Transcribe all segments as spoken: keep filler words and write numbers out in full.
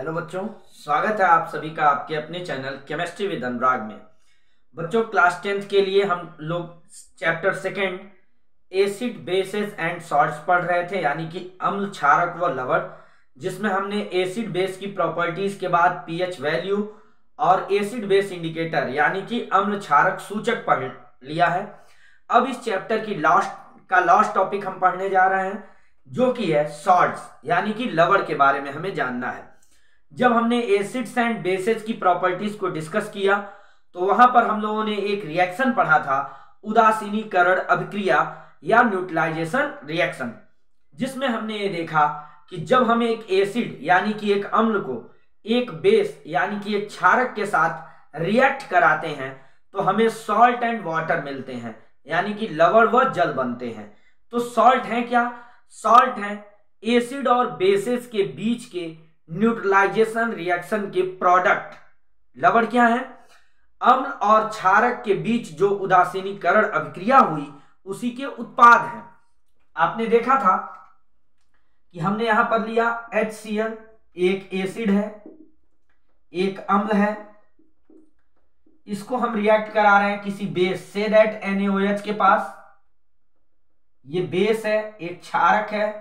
Hello बच्चों, स्वागत है आप सभी का आपके अपने चैनल केमिस्ट्री विद अनुराग में। बच्चों, क्लास टेंथ के लिए हम लोग chapter second acid bases and salts पढ़ रहे थे, यानी कि अम्ल, क्षारक व लवण, जिसमें हमने एसिड बेस की प्रॉपर्टीज के बाद पीएच वैल्यू और एसिड बेस इंडिकेटर यानी कि अम्ल क्षारक सूचक पढ़ लिया है। अब इस चैप्टर की लास्ट का लास्ट टॉपिक हम पढ़ने जा रहे हैं, जो कि है सॉल्ट्स यानी कि लवण के बारे में हमें जानना है। जब हमने एसिड्स एंड बेसेस की प्रॉपर्टीज को डिस्कस किया तो वहां पर हम लोगों ने एक रिएक्शन पढ़ा था, उदासीनीकरण अभिक्रिया या न्यूट्रलाइजेशन रिएक्शन, जिसमें हमने ये देखा कि जब हम एक एसिड यानी कि एक अम्ल को एक बेस यानी कि एक क्षारक के साथ रिएक्ट कराते हैं तो हमें सॉल्ट एंड वाटर मिलते हैं, यानी कि लवण व जल बनते हैं। तो सॉल्ट है क्या? सॉल्ट है एसिड और बेसेस के बीच के न्यूट्रलाइजेशन रिएक्शन के प्रोडक्ट। लवण क्या है? अम्ल और क्षारक के बीच जो उदासीनीकरण अभिक्रिया हुई उसी के उत्पाद हैं। आपने देखा था कि हमने यहां पर लिया एच सी एल, एक एसिड है, एक अम्ल है, इसको हम रिएक्ट करा रहे हैं किसी बेस से, that N A O H के पास। ये बेस है, एक क्षारक है,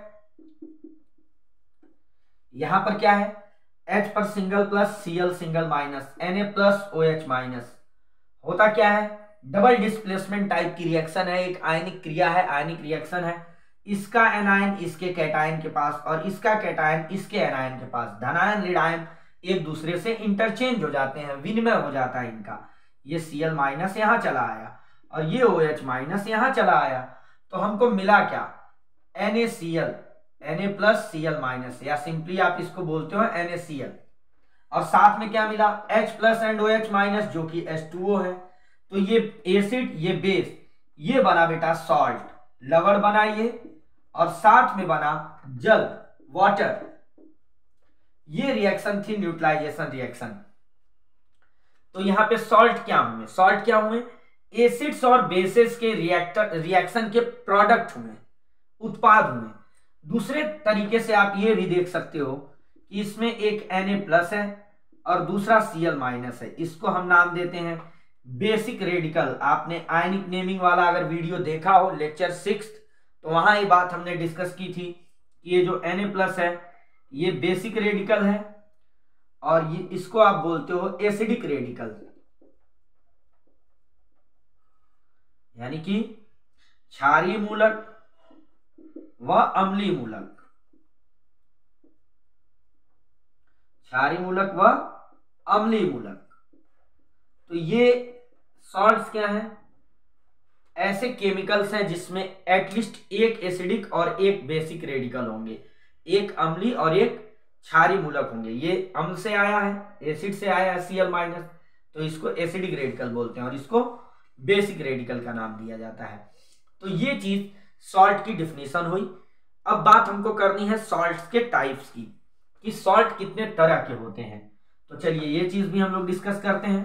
यहां पर क्या है? H पर single plus, Cl single minus, Na plus OH minus. होता क्या है? डबल डिस्प्लेसमेंट टाइप की रिएक्शन है, एक आयनिक क्रिया है, आयनिक रिएक्शन है। इसका एनायन इसके कैटायन के पास और इसका कैटायन इसके एनायन के पास, धनायन ऋणायन एक दूसरे से इंटरचेंज हो जाते हैं, विनिमय हो जाता है इनका। ये Cl माइनस यहां चला आया और ये OH माइनस यहां चला आया, तो हमको मिला क्या? NaCl, Na plus Cl minus, या सिंपली आप इसको बोलते हो NaCl। और साथ में क्या मिला? H plus and OH minus, जो कि एच टू ओ है। तो ये एसिड, ये बेस, ये बना बेटा सॉल्ट, लवण बना ये, और साथ में बना जल, वाटर। ये रिएक्शन थी न्यूट्रलाइजेशन रिएक्शन। तो यहां पे सॉल्ट क्या हुए? सॉल्ट क्या हुए? एसिड्स और बेसेस के रिएक्टर रिएक्शन के प्रोडक्ट हुए, उत्पाद हुए। दूसरे तरीके से आप ये भी देख सकते हो कि इसमें एक Na प्लस है और दूसरा Cl माइनस है, इसको हम नाम देते हैं बेसिक रेडिकल। आपने आयनिक नेमिंग वाला अगर वीडियो देखा हो, लेक्चर सिक्स, तो वहां ये बात हमने डिस्कस की थी कि ये जो Na प्लस है ये बेसिक रेडिकल है और ये इसको आप बोलते हो एसिडिक रेडिकल, यानी कि क्षारीय मूलक व अम्लीय मूलक, क्षारीय मूलक व अम्लीय मूलक। तो ये सॉल्ट्स क्या हैं? ऐसे केमिकल्स हैं जिसमें एटलीस्ट एक एसिडिक और एक बेसिक रेडिकल होंगे, एक अम्लीय और एक क्षारीय मूलक होंगे। ये अम्ल से आया है, एसिड से आया है Cl माइनस, तो इसको एसिडिक रेडिकल बोलते हैं और इसको बेसिक रेडिकल का नाम दिया जाता है। तो ये चीज सॉल्ट की डिफिनीशन हुई। अब बात हमको करनी है सॉल्ट्स के टाइप्स की, कि सॉल्ट कितने तरह के होते हैं। तो चलिए ये चीज भी हम लोग डिस्कस करते हैं।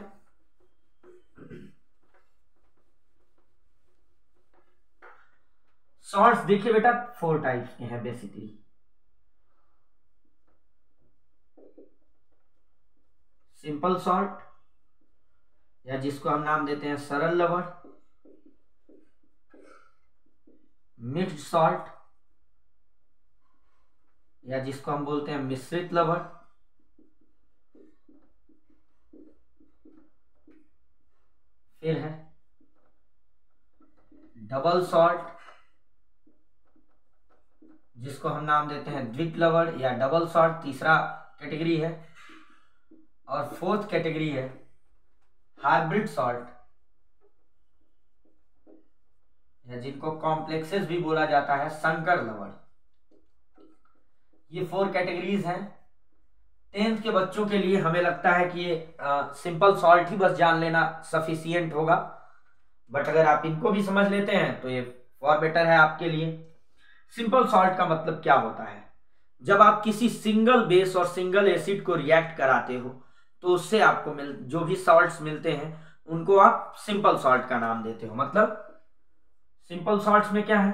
सॉल्ट्स देखिए बेटा, फोर टाइप्स के हैं बेसिकली। सिंपल सॉल्ट, या जिसको हम नाम देते हैं सरल लवण, मिक्स्ड सॉल्ट, या जिसको हम बोलते हैं मिश्रित लवण, फिर है डबल सॉल्ट, जिसको हम नाम देते हैं द्वित लवण या डबल सॉल्ट, तीसरा कैटेगरी है। और फोर्थ कैटेगरी है हाइब्रिड सॉल्ट, या जिनको कॉम्प्लेक्सेस भी बोला जाता है, संकर लवण। ये फोर कैटेगरीज हैं। टेंथ के बच्चों के लिए हमें लगता है कि ये सिंपल सॉल्ट ही बस जान लेना सफिशियंट होगा, बट अगर आप इनको भी समझ लेते हैं तो ये फॉर बेटर है आपके लिए। सिंपल सॉल्ट का मतलब क्या होता है? जब आप किसी सिंगल बेस और सिंगल एसिड को रिएक्ट कराते हो तो उससे आपको मिल जो भी सॉल्ट्स मिलते हैं उनको आप सिंपल सॉल्ट का नाम देते हो। मतलब सिंपल सॉल्ट्स में क्या है?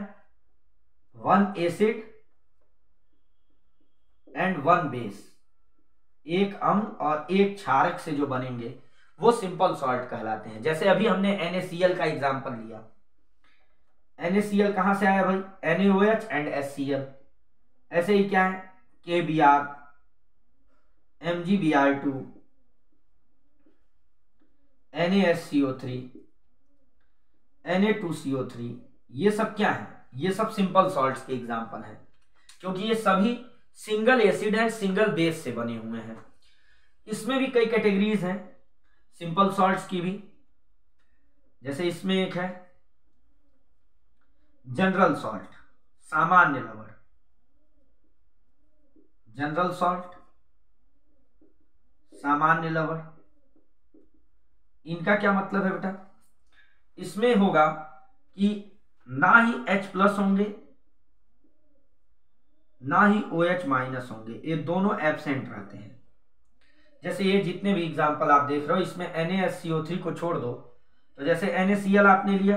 One acid and one base, एक अम्ल और एक क्षारक से जो बनेंगे वो सिंपल सॉल्ट कहलाते हैं। जैसे अभी हमने NaCl का एग्जांपल लिया, NaCl कहां से आया भाई, NaOH एंड HCl। ऐसे ही क्या है, KBr, MgBr2, NaSCO3, Na2CO3, ये सब क्या है, ये सब सिंपल सॉल्ट्स के एग्जांपल हैं, क्योंकि ये सभी सिंगल एसिड है, सिंगल बेस से बने हुए हैं। इसमें भी कई कैटेगरीज हैं सिंपल सॉल्ट्स की भी। जैसे इसमें एक है जनरल सॉल्ट, सामान्य लवण, जनरल सॉल्ट, सामान्य लवण। इनका क्या मतलब है बेटा, इसमें होगा कि ना ही H प्लस होंगे ना ही OH माइनस होंगे, ये दोनों एब्सेंट रहते हैं। जैसे ये जितने भी एग्जांपल आप देख रहे हो, इसमें NaSCO3 को छोड़ दो, तो जैसे NaCl आपने लिया,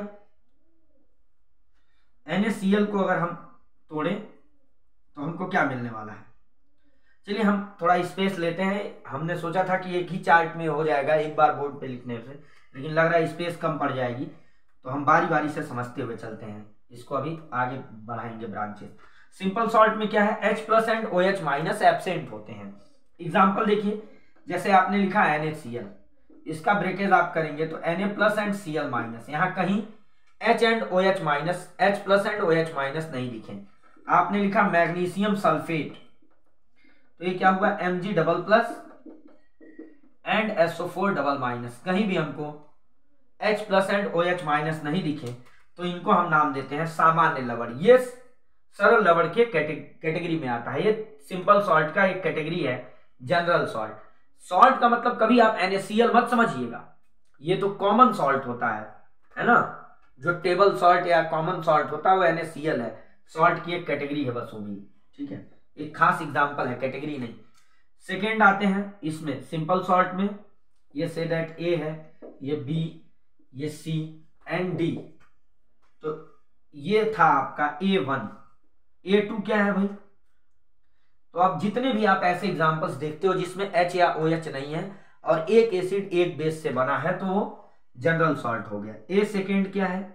NaCl को अगर हम तोड़ें तो हमको क्या मिलने वाला है। चलिए हम थोड़ा स्पेस लेते हैं, हमने सोचा था कि एक ही चार्ट में हो जाएगा एक बार बोर्ड पे लिखने से, लेकिन लग रहा है स्पेस कम पड़ जाएगी, तो हम बारी बारी से समझते हुए चलते हैं, इसको अभी आगे बढ़ाएंगे ब्रांचेस। सिंपल सॉल्ट में क्या है, H plus and OH minus absent होते हैं। एग्जाम्पल देखिए, जैसे आपने लिखा NaCl, इसका ब्रेकेज आप करेंगे तो Na plus and Cl minus, यहाँ कहीं H and OH minus, H plus and OH minus नहीं लिखे। आपने लिखा मैग्नीशियम सल्फेट, तो ये क्या हुआ, Mg double plus and S O four double minus, कहीं भी हमको H plus and OH minus नहीं दिखे तो इनको हम नाम देते हैं सामान्य लवण। ये सरल लवण के कैटेगरी में आता है, ये सिंपल सॉल्ट का एक कैटेगरी है जनरल सॉल्ट। सॉल्ट का मतलब कभी आप NaCl मत समझिएगा, ये तो कॉमन सॉल्ट होता है, है ना। जो टेबल सॉल्ट या कॉमन सॉल्ट होता है वो NaCl है, सॉल्ट की एक कैटेगरी है बस, वो भी ठीक है, एक खास एग्जांपल है, कैटेगरी नहीं। सेकेंड आते हैं इसमें सिंपल सॉल्ट में, ये से दैट A है, ये B, ये C एंड D। तो ये था आपका ए वन। ए टू क्या है भाई, तो अब जितने भी आप ऐसे एग्जांपल्स देखते हो जिसमें H या OH नहीं है और एक एसिड एक बेस से बना है तो वो जनरल सॉल्ट हो गया। ए सेकेंड क्या है,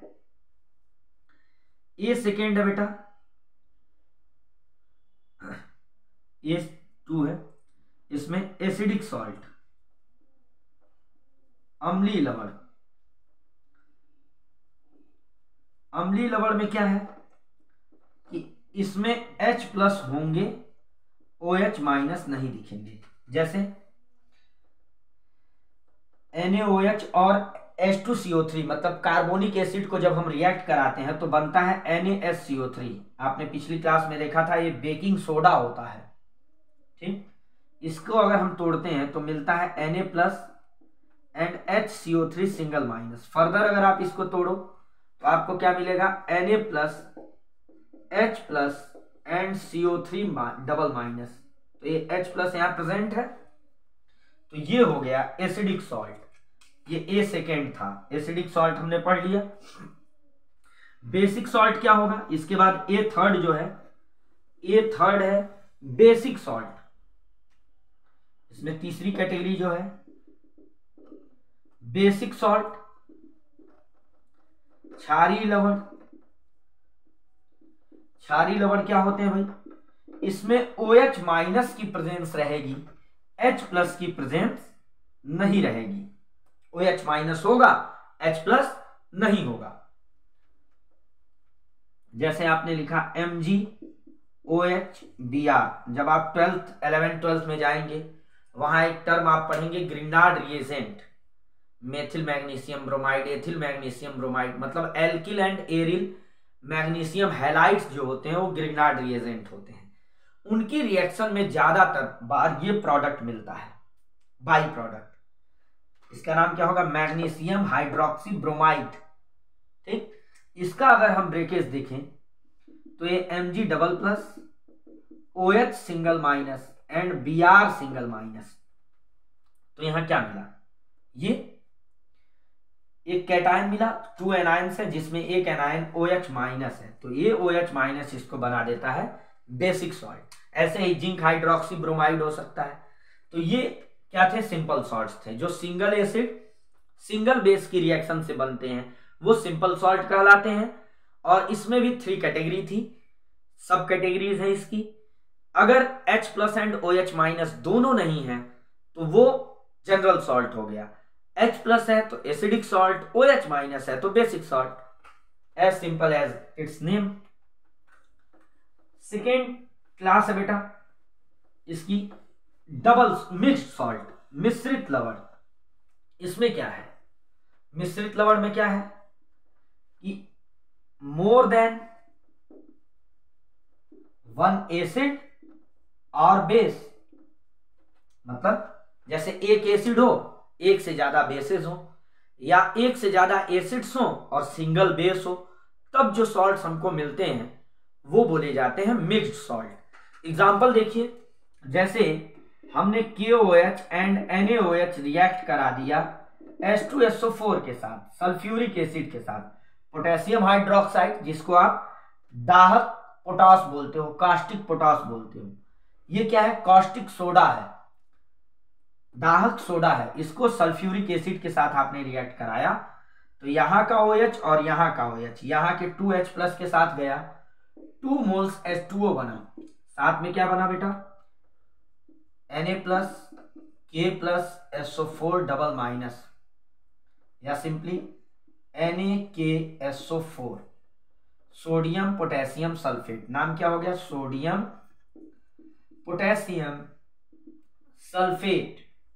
ए सेकेंड है बेटा, ए टू है, इसमें एसिडिक सॉल्ट, अम्लीय लवण। अम्लीय लवण में क्या है कि इसमें H प्लस होंगे, OH माइनस नहीं दिखेंगे। जैसे NaOH और H two C O three, मतलब कार्बोनिक एसिड को जब हम रिएक्ट कराते हैं तो बनता है NaSCO3। आपने पिछली क्लास में देखा था, ये बेकिंग सोडा होता है, ठीक। इसको अगर हम तोड़ते हैं तो मिलता है Na plus and H C O three single minus. Further अगर आप इसको तोड़ो तो आपको क्या मिलेगा, Na plus H plus and C O three double minus. तो ये H प्लस यहाँ प्रेजेंट है, तो ये हो गया एसिडिक सॉल्ट। ये ए सेकेंड था, एसिडिक सॉल्ट हमने पढ़ लिया। बेसिक सॉल्ट क्या होगा, इसके बाद ए थर्ड जो है, ए थर्ड है बेसिक सॉल्ट। इसमें तीसरी कैटेगरी जो है बेसिक सॉल्ट, क्षारीय लवण। क्षारीय लवण क्या होते हैं भाई, इसमें OH माइनस की प्रेजेंस रहेगी, H प्लस की प्रेजेंस नहीं रहेगी। OH माइनस होगा, H प्लस नहीं होगा। जैसे आपने लिखा MgOHBr, जब आप ट्वेल्थ इलेवेंथ ट्वेल्थ में जाएंगे वहां एक टर्म आप पढ़ेंगे Grignard reagent, methyl magnesium bromide, ethyl magnesium bromide, मतलब alkyl and aryl magnesium halides जो होते हैं वो ग्रिनार्ड रिएजेंट होते हैं। उनकी रिएक्शन में ज्यादातर बार ये प्रोडक्ट मिलता है, बाई प्रोडक्ट। इसका नाम क्या होगा, मैग्नीशियम हाइड्रोक्सी ब्रोमाइड, ठीक। इसका अगर हम ब्रेकेज देखें तो ये Mg double plus, OH single minus and Br single minus. तो यहां क्या मिला, ये एक कैटायन मिला, टू एनायंस है जिसमें एक एनायन OH माइनस है, तो ये OH माइनस इसको बना देता है बेसिक सॉल्ट। ऐसे ही जिंक हाइड्रोक्सी ब्रोमाइड हो सकता है, तो ये क्या थे, सिंपल सॉल्ट्स थे। जो सिंगल एसिड सिंगल बेस की रिएक्शन से बनते हैं वो सिंपल सॉल्ट कहलाते हैं। और इसमें भी थ्री कैटेगरी थी, सब कैटेगरीज है इसकी। अगर H plus and OH minus दोनों नहीं है तो वो जनरल सॉल्ट हो गया। H प्लस है तो एसिडिक सॉल्ट, OH माइनस है तो basic salt, as simple as its name. Second class है बेटा इसकी डबल मिक्स्ड सॉल्ट, मिश्रित लवण। इसमें क्या है, मिश्रित लवण में क्या है कि मोर देन वन एसिड और बेस, मतलब जैसे एक एसिड हो एक से ज्यादा बेसेस हो, या एक से ज्यादा एसिड्स हो और सिंगल बेस हो, तब जो सॉल्ट्स हमको मिलते हैं वो बोले जाते हैं मिक्स्ड सॉल्ट। एग्जांपल देखिए, जैसे हमने KOH एंड NaOH रिएक्ट करा दिया H two S O four के साथ, सल्फ्यूरिक एसिड के साथ, पोटेशियम हाइड्रोक्साइड जिसको आप दाहक पोटास बोलते हो, कास्टिक पोटास बोलते हो। ये क्या है, कास्टिक सोडा है, दाहक सोडा है। इसको सल्फ्यूरिक एसिड के साथ आपने रिएक्ट कराया तो यहाँ का OH और यहाँ का OH यहाँ के टू एच प्लस के साथ गया, two moles H two O बना, साथ में क्या बना बेटा Na plus K plus S O four double minus, या simply Na K S O four, sodium potassium sulphate. नाम क्या हो गया, sodium potassium sulphate,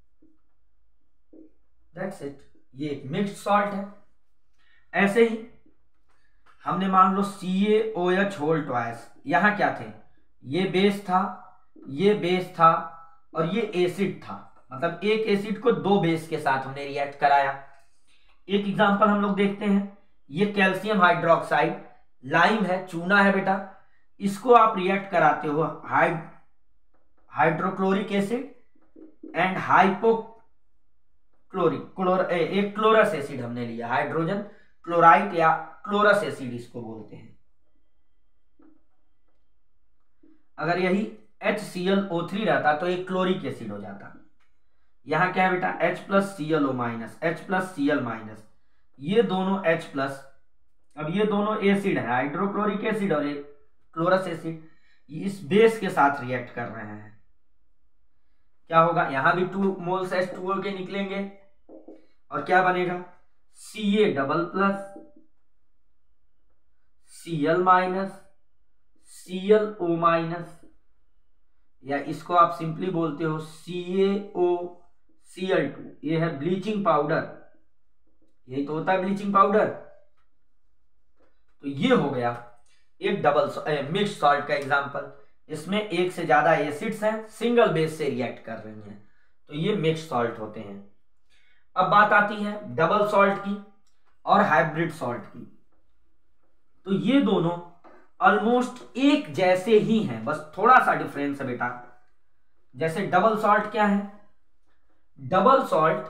that's it. ये एक मिक्स्ड सॉल्ट है। ऐसे ही हमने मान लो CaOH होल ट्वाइस, यहां क्या थे, ये बेस था, ये बेस था और ये एसिड था, मतलब एक एसिड को दो बेस के साथ हमने रिएक्ट कराया। एक एग्जांपल हम लोग देखते हैं, ये कैल्शियम हाइड्रोक्साइड, लाइम है, चूना है बेटा, इसको आप रिएक्ट कराते हो हाइड हाइड्रोक्लोरिक एसिड एंड हाइपोक्लोरिक क्लोर एक क्लोरस एसिड हमने लिया, हाइड्रोजन क्लोराइड या क्लोरस एसिड इसको बोलते हैं। अगर यही H C L O three रहता तो एक क्लोरिक एसिड हो जाता। यहां क्या है बेटा, H plus C L O minus, H plus C L minus, ये दोनों H प्लस, अब ये दोनों एसिड है, हाइड्रोक्लोरिक एसिड और एक क्लोरस एसिड, इस बेस के साथ रिएक्ट कर रहे हैं। क्या होगा, यहां भी two moles H two O के निकलेंगे और क्या बनेगा, Ca double plus Cl minus ClO minus, या इसको आप सिंपली बोलते हो सी ए ओ सी एल टू। ये है ब्लीचिंग पाउडर, यही तो होता है ब्लीचिंग पाउडर। तो ये हो गया एक डबल मिक्स्ड सॉल्ट का एग्जांपल। इसमें एक से ज्यादा एसिड्स हैं, सिंगल बेस से रिएक्ट कर रही हैं, तो ये मिक्स्ड सॉल्ट होते हैं। अब बात आती है डबल सॉल्ट की और हाइब्रिड सॉल्ट की। तो ये दोनों ऑलमोस्ट एक जैसे ही हैं, बस थोड़ा सा डिफरेंस है बेटा। जैसे डबल सॉल्ट क्या है, डबल सॉल्ट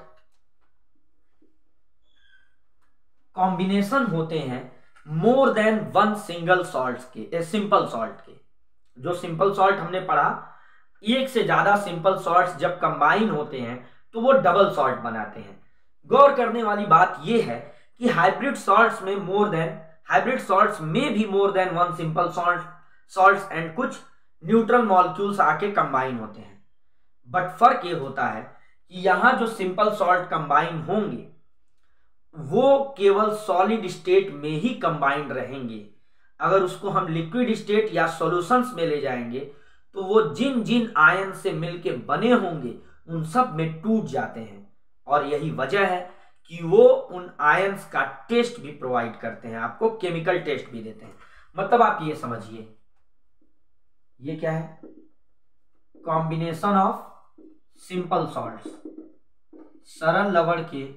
कॉम्बिनेशन होते हैं more than one single salt के, सिंपल सॉल्ट के। जो सिंपल सॉल्ट हमने पढ़ा, एक से ज्यादा सिंपल सॉल्ट्स जब कंबाइन होते हैं तो वो डबल सॉल्ट बनाते हैं। गौर करने वाली बात यह है कि हाइब्रिड सॉल्ट्स में मोर देन हाइब्रिड सॉल्ट्स में भी more than one simple salt salts and कुछ न्यूट्रल मॉलिक्यूल्स आके कंबाइन होते हैं। बट फर्क ये होता है कि यहां जो सिंपल सॉल्ट कंबाइन होंगे वो केवल सॉलिड स्टेट में ही कंबाइंड रहेंगे। अगर उसको हम लिक्विड स्टेट या सॉल्यूशंस में ले जाएंगे तो वो जिन जिन आयन से मिलके बने होंगे उन सब में टूट जाते हैं, और यही वजह है कि वो उन आयंस का टेस्ट भी प्रोवाइड करते हैं, आपको केमिकल टेस्ट भी देते हैं। मतलब आप ये समझिए, ये क्या है, कॉम्बिनेशन ऑफ सिंपल सॉल्ट्स, सरल लवण के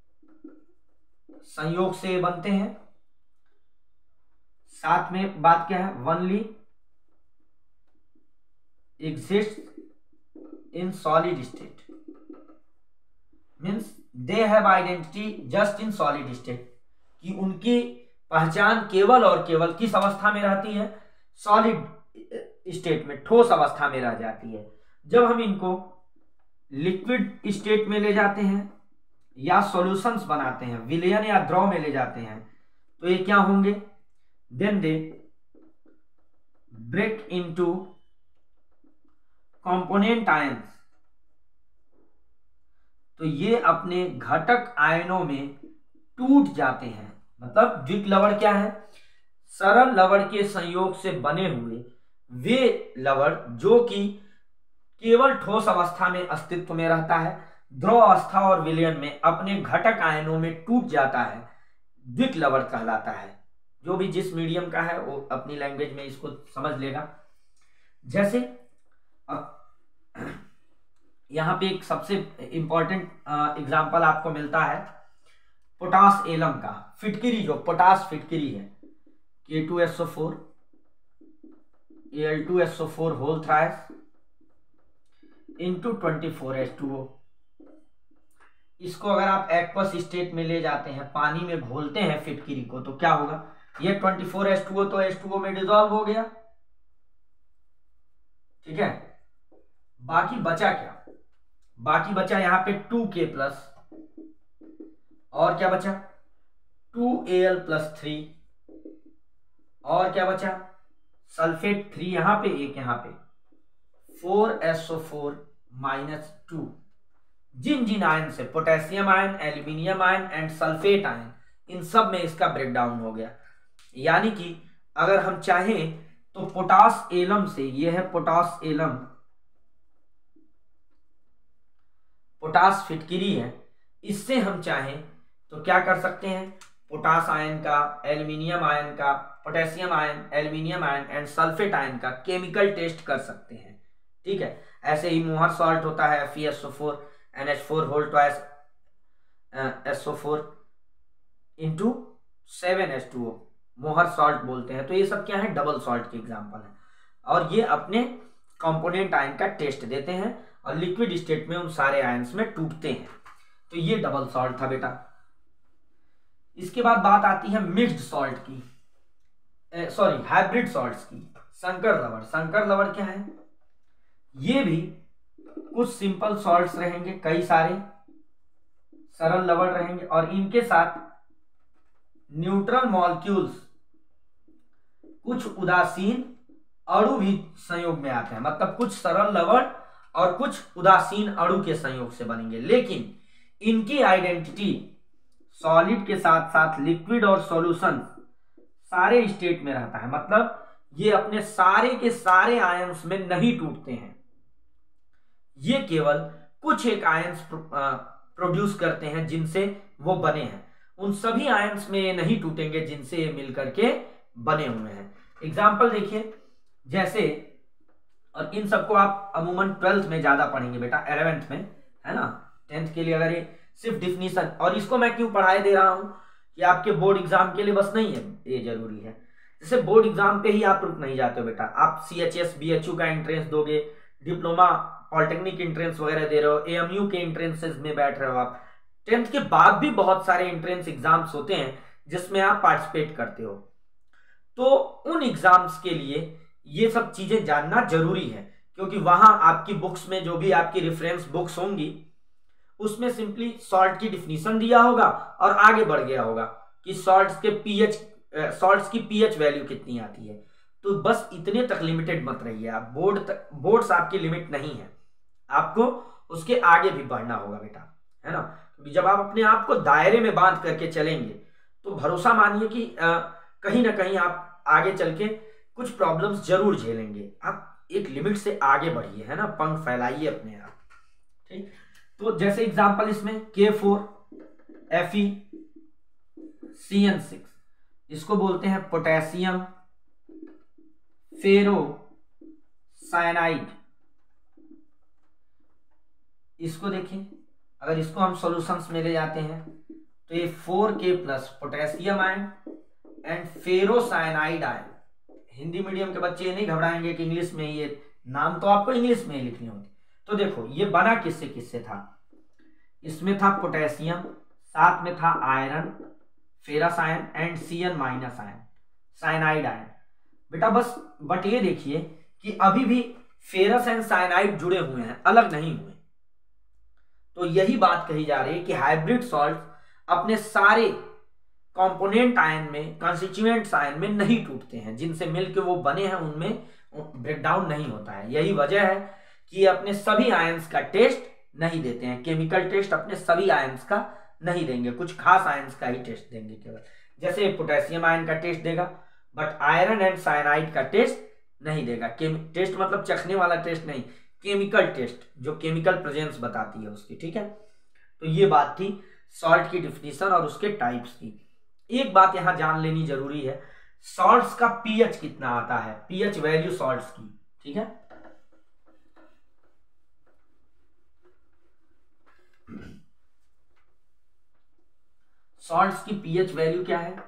संयोग से बनते हैं। साथ में बात क्या है, only exist in solid state, means they have identity just in solid state, कि उनकी पहचान केवल और केवल किस अवस्था में रहती है, सॉलिड स्टेट में, ठोस अवस्था में रह जाती है। जब हम इनको लिक्विड स्टेट में ले जाते हैं या सॉल्यूशंस बनाते हैं, विलयन या द्रव में ले जाते हैं, तो ये क्या होंगे, then they break into component ions, तो ये अपने घटक आयनों में टूट जाते हैं। मतलब द्विक लवण क्या है, सरल लवण के संयोग से बने हुए वे लवण जो कि केवल ठोस अवस्था में अस्तित्व में रहता है, द्रव अवस्था और विलयन में अपने घटक आयनों में टूट जाता है, द्विक लवण कहलाता है। जो भी जिस मीडियम का है वो अपनी लैंग्वेज में इसको समझ लेगा। जैसे यहां पे एक सबसे इंपॉर्टेंट एग्जांपल आपको मिलता है पोटास एलम का, फिटकिरी, जो पोटास फिटकिरी है, K two S O four, A L two S O four whole thrice into twenty four H two O. इसको अगर आप एक्वस स्टेट में ले जाते हैं, पानी में घोलते हैं फिटकिरी को, तो क्या होगा, ये twenty four H two O तो एच टू ओ में डिसॉल्व हो गया, ठीक है। बाकी बचा क्या, बाकी बचा यहाँ पे टू के प्लस, और क्या बचा two A L plus three, और क्या बचा सल्फेट थ्री यहाँ पे, एक यहाँ पे four S O four minus two. जिन जिन आयन से, potassium ion, aluminium ion and sulphate ion, इन सब में इसका ब्रेकडाउन हो गया। यानी कि अगर हम चाहें तो पोटास एलम से, ये है पोटास एलम, पोटास फिटकिरी है, इससे हम चाहें तो क्या कर सकते हैं, पोटास आयन का, एल्यूमिनियम आयन का, potassium ion, aluminium ion and sulphate ion का केमिकल टेस्ट कर सकते हैं, ठीक है। ऐसे ही मोहर सॉल्ट होता है F E S O four N H four whole twice S O four into seven H two O, Mohr salt बोलते हैं। तो ये सब क्या है, डबल सॉल्ट के एग्जांपल है, और ये अपने कंपोनेंट आयन का टेस्ट देते हैं और लिक्विड स्टेट में उन सारे आयन्स में टूटते हैं। तो ये डबल सॉल्ट था बेटा। इसके बाद बात आती है मिक्स्ड सॉल्ट की, सॉरी हाइब्रिड सॉल्ट्स की। संकर लवण, संकर लवण क्या है, ये भी कुछ सिंपल सॉल्ट्स रहेंगे, कई सारे सरल लवण रहेंगे, और इनके साथ न्यूट्रल मॉलिक्यूल्स, कुछ उदासीन अणु भी संयोग में आते हैं। मतलब कुछ सरल लवण और कुछ उदासीन अणु के संयोग से बनेंगे, लेकिन इनकी आइडेंटिटी सॉलिड के साथ साथ लिक्विड और सॉल्यूशन सारे स्टेट में रहता है। मतलब ये अपने सारे के सारे आयंस में नहीं टूटते हैं, ये केवल कुछ एक आयंस प्रोड्यूस करते हैं जिनसे वो बने हैं। उन सभी आयंस में ये नहीं टूटेंगे जिनसे ये मिलकर के बने हुए हैं। एग्जाम्पल देखिए, जैसे, और इन सबको आप अमूमन ट्वेल्थ में ज्यादा पढ़ेंगे बेटा, इलेवेंथ में, है ना। टेंथ के लिए अगर ये सिर्फ डिफिनीशन, और इसको मैं क्यों पढ़ाई दे रहा हूं कि आपके बोर्ड एग्जाम के लिए बस नहीं है, ये जरूरी है। जैसे बोर्ड एग्जाम पे ही आप रुक नहीं जाते हो बेटा, आप C H S B H U का एंट्रेंस दोगे, डिप्लोमा पॉलिटेक्निक एंट्रेंस वगैरह दे रहे हो, ए एम यू के एंट्रेंसेस में बैठ रहे हो आप, टेंथ के बाद भी बहुत सारे एंट्रेंस एग्जाम्स होते हैं जिसमें आप पार्टिसिपेट करते हो। तो उन एग्जाम्स के लिए ये सब चीजें जानना जरूरी है, क्योंकि वहां आपकी बुक्स में जो भी आपकी रेफरेंस बुक्स होंगी उसमें सिंपली सॉल्ट की डिफिनीशन दिया होगा और आगे बढ़ गया होगा कि सॉल्ट्स के पीएच, सॉल्ट्स की पीएच वैल्यू कितनी आती है। तो बस इतने तक लिमिटेड मत रहिए आप, बोर्ड तक, बोर्ड्स आपकी लिमिट नहीं है, आपको उसके आगे भी बढ़ना होगा बेटा, है ना। क्योंकि जब आप अपने आप को दायरे में बांध करके चलेंगे तो भरोसा मानिए कि आ, कहीं ना कहीं आप आगे चल के कुछ प्रॉब्लम्स जरूर झेलेंगे। आप एक लिमिट से आगे बढ़िए, है ना, पंख फैलाइए अपने आप, ठीक। तो जैसे एग्जांपल इसमें K four F E C N six, इसको बोलते हैं पोटेशियम फेरो साइनाइड। इसको देखिए, अगर इसको हम सॉल्यूशंस में ले जाते हैं तो ये four K plus potassium ion and ferro cyanide ion. Hindi medium के बच्चे ये नहीं घबराएंगे कि इंग्लिश में, ये नाम तो आपको इंग्लिश में ही लिखनी होती। तो देखो ये बना किससे किससे था, इसमें था पोटेशियम, साथ में था iron, ferrous ion and C N minus ion, cyanide ion बेटा। बस बट ये देखिए कि अभी भी फेरस एंड साइनाइड जुड़े हुए हैं, अलग नहीं हुए, तो यही बात कही जा रही है कि हाइब्रिड सॉल्ट अपने सारे कंपोनेंट आयन में, कंस्टिट्यूएंट्स आयन में नहीं टूटते हैं, जिनसे मिलकर वो बने हैं उनमें ब्रेकडाउन नहीं होता है। यही वजह है कि अपने सभी आयंस का टेस्ट नहीं देते हैं, केमिकल टेस्ट अपने सभी आयंस का नहीं देंगे, कुछ खास आयंस का ही टेस्ट देंगे केवल। जैसे पोटेशियम आयन का टेस्ट देगा, बट आयरन एंड साइनाइड का टेस्ट नहीं देगा। टेस्ट मतलब चखने वाला टेस्ट नहीं, केमिकल टेस्ट, जो केमिकल प्रेजेंस बताती है उसकी, ठीक है। तो ये बात थी सॉल्ट की डिफिनीशन और उसके टाइप्स की। एक बात यहां जान लेनी जरूरी है, सॉल्ट्स का पीएच कितना आता है, पीएच वैल्यू सॉल्ट्स की, ठीक है। सॉल्ट्स की पीएच वैल्यू क्या है,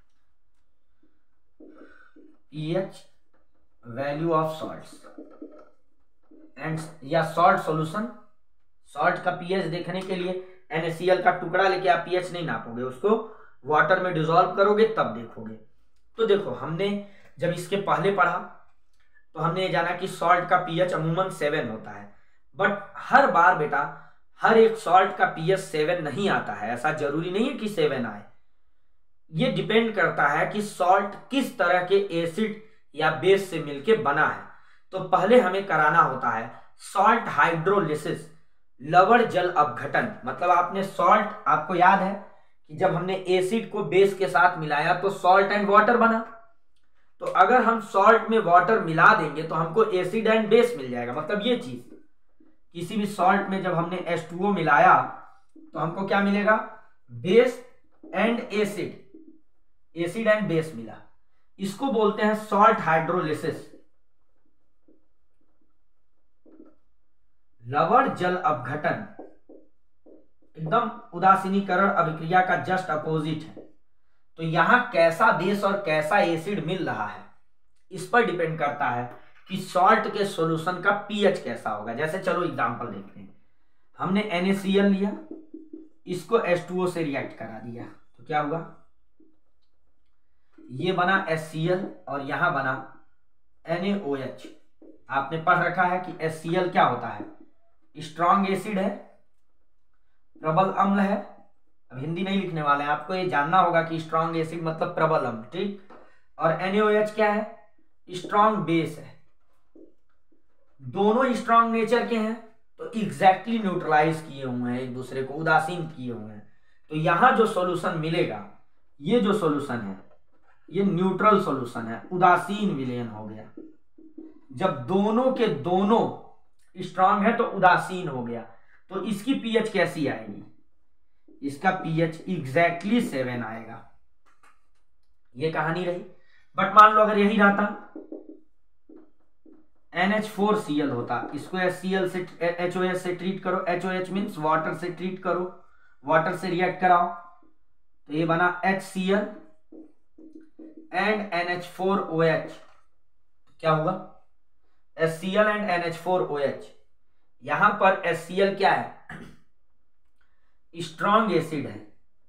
pH value of salts and या सॉल्ट सॉल्यूशन। सॉल्ट का पीएच देखने के लिए NaCl का टुकड़ा लेके आप पीएच नहीं नापोगे, उसको वाटर में डिसॉल्व करोगे तब देखोगे। तो देखो, हमने जब इसके पहले पढ़ा तो हमने ये जाना कि सॉल्ट का पीएच अमूमन सेवन होता है, बट हर बार बेटा हर एक सॉल्ट का पीएच सेवन नहीं आता है, ऐसा जरूरी नहीं है कि सेवन आए। ये डिपेंड करता है कि सॉल्ट किस तरह के एसिड या बेस से मिलके बना है। तो पहले हमें कराना होता है सॉल्ट हाइड्रोलिसिस, लवण जल अपघटन। मतलब आपने सॉल्ट, आपको याद है कि जब हमने एसिड को बेस के साथ मिलाया तो सॉल्ट एंड वाटर बना। तो अगर हम सॉल्ट में वाटर मिला देंगे तो हमको एसिड एंड बेस मिल जाएगा। मतलब ये चीज, किसी भी सॉल्ट में जब हमने एच टू ओ मिलाया तो हमको क्या मिलेगा, base and acid, acid and base मिला। इसको बोलते हैं सॉल्ट हाइड्रोलिसिस, लवण जल अपघटन। एकदम उदासीनीकरण अभिक्रिया का जस्ट अपोजिट है। तो यहां कैसा बेस और कैसा एसिड मिल रहा है इस पर डिपेंड करता है कि सॉल्ट के सॉल्यूशन का पीएच कैसा होगा। जैसे चलो एग्जांपल देखते हैं, हमने NaCl लिया, इसको एच टू ओ से रिएक्ट करा दिया तो क्या हुआ, ये बना HCl और यहां बना NaOH। आपने पढ़ रखा है कि HCl क्या होता है, स्ट्रॉन्ग एसिड है, प्रबल अम्ल है। अब हिंदी नहीं लिखने वाले हैं, आपको ये जानना होगा कि स्ट्रॉन्ग एसिड मतलब प्रबल अम्ल, ठीक। और NaOH क्या है, स्ट्रॉन्ग बेस है। दोनों स्ट्रॉन्ग नेचर के हैं तो एग्जैक्टली न्यूट्रलाइज किए हुए हैं, एक दूसरे को उदासीन किए हुए हैं। तो यहां जो सॉल्यूशन मिलेगा, ये जो सॉल्यूशन है ये न्यूट्रल सॉल्यूशन है, उदासीन विलयन हो गया। जब दोनों के दोनों स्ट्रॉन्ग है तो उदासीन हो गया। तो इसकी पीएच कैसी आएगी, इसका पीएच एग्जैक्टली सेवन आएगा। ये कहानी रही। बट मान लो अगर यही रहता N H four C L होता, इसको HCl से एच ओ एच से ट्रीट करो, H O H means water से ट्रीट करो, वाटर से रिएक्ट कराओ, तो ये बना HCl and N H four O H. क्या हुआ, HCl and N H four O H. यहां पर HCl क्या है, स्ट्रॉन्ग एसिड है,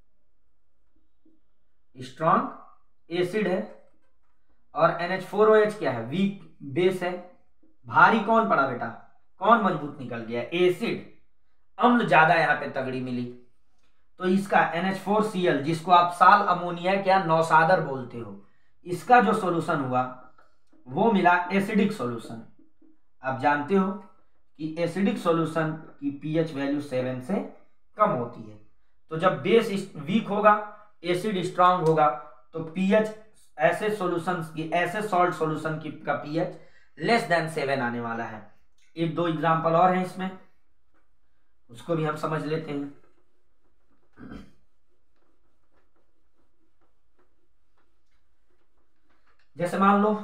स्ट्रॉन्ग एसिड है, और N H four O H क्या है, वीक बेस है। भारी कौन पड़ा बेटा, कौन मजबूत निकल गया, एसिड। अम्ल ज्यादा यहां पे तगड़ी मिली, तो इसका N H four C L, जिसको आप साल अमोनिया क्या नौसादर बोलते हो, इसका जो सॉल्यूशन हुआ वो मिला एसिडिक सॉल्यूशन। आप जानते हो कि एसिडिक सॉल्यूशन की पीएच वैल्यू सेवन से कम होती है। तो जब बेस वीक होगा, एसिड स्ट्रांग होगा, तो पीएच ऐसे सॉल्यूशंस की, ऐसे सॉल्ट सॉल्यूशन की का पीएच लेस देन सेवन आने वाला है। एक दो एग्जांपल और हैं इसमें, उसको भी हम समझ लेते हैं। जैसे मान लो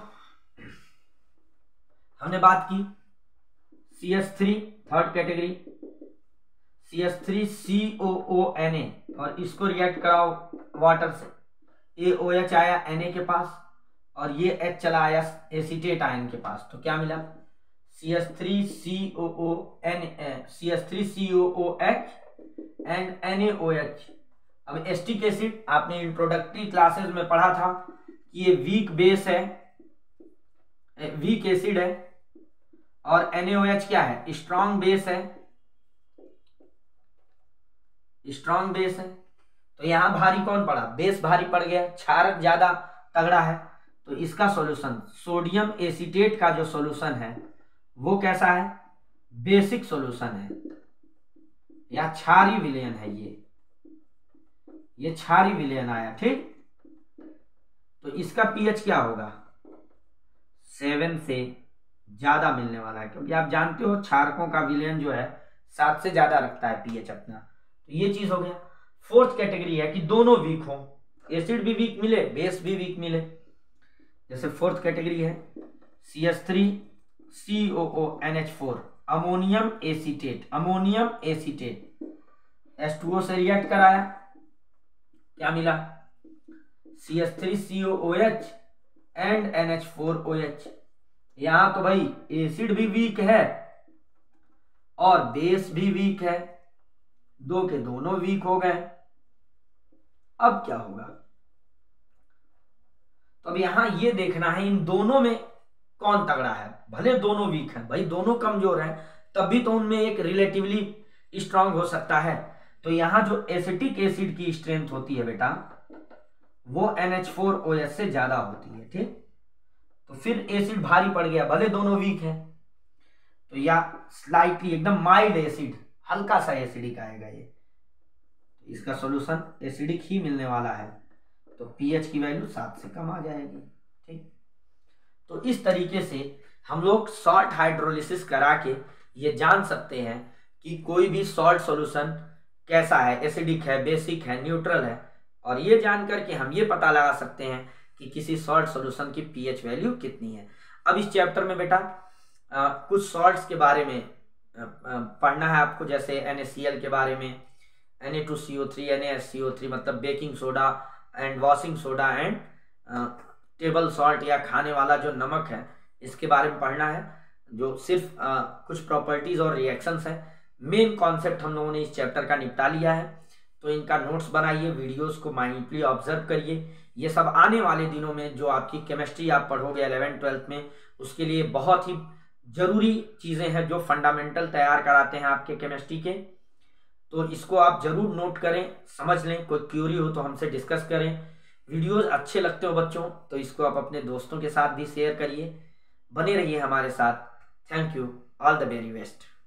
हमने बात की C H three, third category C H three C O O N A, और इसको रिएक्ट कराओ वाटर से, ए ओ एच आया Na के पास और ये H चला आया एसीटेट आयन के पास, तो क्या मिला C H three C O O N C H three C O O H and N A O H. अब एस्टिक एसिड आपने इंट्रोडक्टरी क्लासेस में पढ़ा था कि ये वीक बेस है, वीक एसिड है, और NaOH क्या है, स्ट्रॉन्ग बेस है। स्ट्रॉन्ग बेस है, तो यहाँ भारी कौन पड़ा, बेस भारी पड़ गया, क्षारक ज्यादा तगड़ा है। तो इसका सॉल्यूशन सोडियम एसीटेट का जो सॉल्यूशन है वो कैसा है, बेसिक सॉल्यूशन है या क्षारीय विलयन है, ये ये क्षारीय विलयन आया, ठीक। तो इसका पीएच क्या होगा, सेवन से ज्यादा मिलने वाला है, क्योंकि आप जानते हो क्षारकों का विलयन जो है सात से ज्यादा रखता है पीएच अपना। तो ये चीज हो गया। फोर्थ कैटेगरी है कि दोनों वीक हो, एसिड भी वीक मिले, बेस भी वीक मिले। जैसे फोर्थ कैटेगरी है C H three C O O N H four, ammonium acetate, ammonium acetate H two O से रिएक्ट कराया, क्या मिला, C H three C O O H and N H four O H. यहां तो भाई acid भी week है और बेस भी वीक है, दो के दोनों वीक हो गए। अब क्या होगा, तो अब यहां ये देखना है इन दोनों में कौन तगड़ा है। भले दोनों वीक हैं भाई, दोनों कमजोर हैं, तब भी तो उनमें एक रिलेटिवली स्ट्रांग हो सकता है। तो यहां जो एसिटिक एसिड की स्ट्रेंथ होती है बेटा वो N H four O H से ज्यादा होती है, ठीक। तो फिर एसिड भारी पड़ गया, भले दोनों वीक हैं, तो या स्लाइटली एकदम माइल्ड एसिड, हल्का सा एसिडिक आएगा ये, इसका सॉल्यूशन एसिडिक ही मिलने वाला है। तो पीएच की वैल्यू सात से कम आ जाएगी, ठीक। तो इस तरीके से हम लोग सॉल्ट हाइड्रोलिसिस करा के ये जान सकते हैं कि कोई भी सॉल्ट सॉल्यूशन कैसा है, एसिडिक है, बेसिक है, न्यूट्रल है, और ये जान करके हम ये पता लगा सकते हैं कि किसी सॉल्ट सॉल्यूशन की पीएच वैल्यू कितनी है। अब इस चैप्टर में बेटा आ, कुछ सॉल्ट्स के बारे में आ, आ, पढ़ना है आपको, जैसे एन ए सी एल के बारे में, N A two C O three, N A S C O three मतलब baking soda and washing soda and table salt या खाने वाला जो नमक है, इसके बारे में पढ़ना है, जो सिर्फ आ, कुछ प्रॉपर्टीज और रिएक्शंस हैं। मेन कॉन्सेप्ट हम लोगों ने इस चैप्टर का निपटा लिया है। तो इनका नोट्स बनाइए, वीडियोस को माइंडली ऑब्जर्व करिए। ये सब आने वाले दिनों में जो आपकी केमिस्ट्री आप पढ़ोगे इलेवेंथ ट्वेल्थ में, उसके लिए बहुत ही जरूरी चीज़ें हैं जो फंडामेंटल तैयार कराते हैं आपके केमिस्ट्री के। तो इसको आप जरूर नोट करें, समझ लें, कोई क्यूरी हो तो हमसे डिस्कस करें। वीडियोस अच्छे लगते हो बच्चों तो इसको आप अपने दोस्तों के साथ भी शेयर करिए। बने रहिए हमारे साथ। Thank you, all the very best.